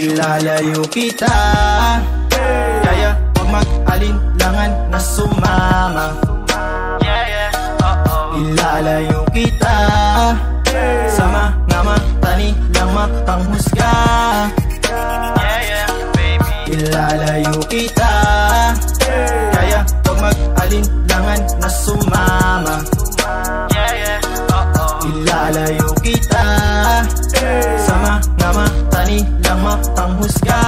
Ilalayo kita, kaya huwag mag-alinlangan na sumama. Ilalayo kita sa mga mata nilang mapanghusga. Ilalayo kita, kaya huwag mag-alinlangan na sumama. Ilalayo kita sa mga mata nilang mapanghusga.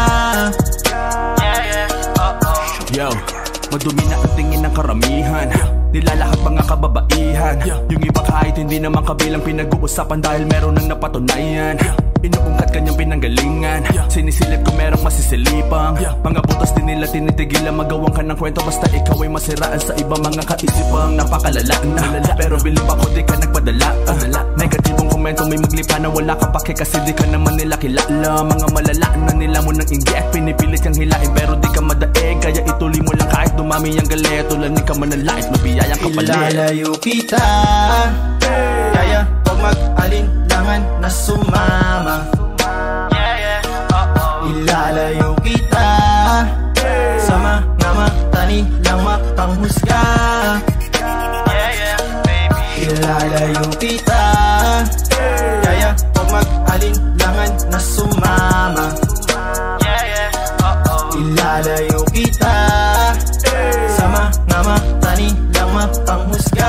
Yo, madumi na ang tingin ng karamihan, nilalakad mga kababaihan. Yung iba kahit hindi naman kabilang pinag-uusapan dahil meron nang napatunayan. Inuungkat kanyang pinanggalingan, sinisilip ko merong masisilipang. Mga butas din nila tinitigilan magawang ka ng kwento, basta ikaw ay masiraan sa iba mga kaisipang napakalala na. Pero bilib ako di ka nagpadala, negatibong komento may maglipa na wala ka pake kasi di ka naman nila kilala. Mga malala na nila mo ng inggit, pinipilit kang hilain pero di ka madaig, kaya ituloy mo lang kahit dumami ang galit. Tulanin ka man ng lait, mabiyayang kapalit. Ilalayo kita, kaya huwag mag-alinlangan na sumama. Ilalayo kita sa mga mata nilang mapanghusga. Ilalayo kita, kaya huwag mag-alinlangan na sumama. Ilalayo kita sa mga mata nilang mapanghusga.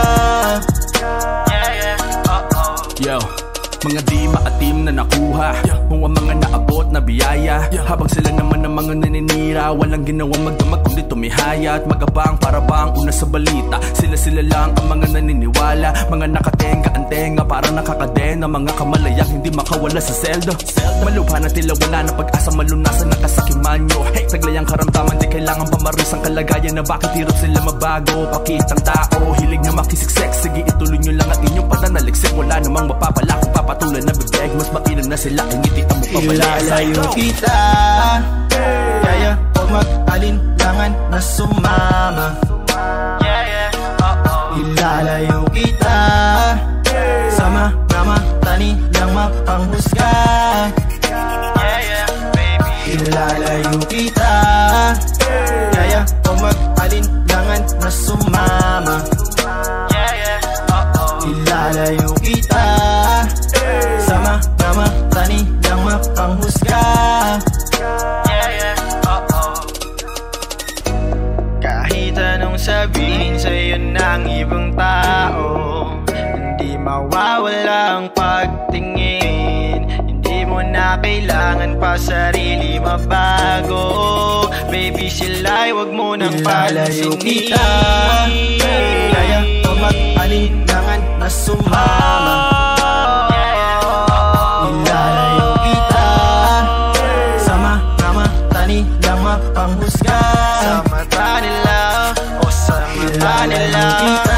Yo, mga di maatim na nakuha, mga naabot na biyaya. Habang sila naman ang mga naninira, walang ginawang magdamag kundi tumihaya at magabang para bang una sa balita. Sila lang ang mga naniniwala, mga nakatenga ang tenga para nakakadena. Mga kamalayang hindi makawala sa selda. Malupa na tila wala na pag-asa, malunasan ng kasakimanyo. Hey, taglayang karamdaman di kailangan pamaris ang kalagayan na bakit hirap sila mabago. Pakitang tao, hilig na makisiksek, sige ituloy nyo lang at inyong pananaliksik. Wala namang mapapala kung papatulan na bibig, mas mainam na sila ay ngiti ang mukha. Ilalayo kita, kaya huwag mag-alinlangan na sumama. Ilalayo kita sa mga mata nilang mapanghusga. Ilalayo kita, kaya huwag mag-alinlangan na sumama. Ilalayo kita sa mga mata nilang mapanghusga. Kahit anong sabihin sa'yo ng ibang tao, hindi mawawala ang pagtingin. Hindi mo na kailangan pa sarili mabago. Baby, sila'y wag mo nang Ilalayo kita, kaya huwag mag-alinlangan na sumama. Ilalayo kita sa mga mata nilang mapanghusga. Sa mata nila, o sa mata nila.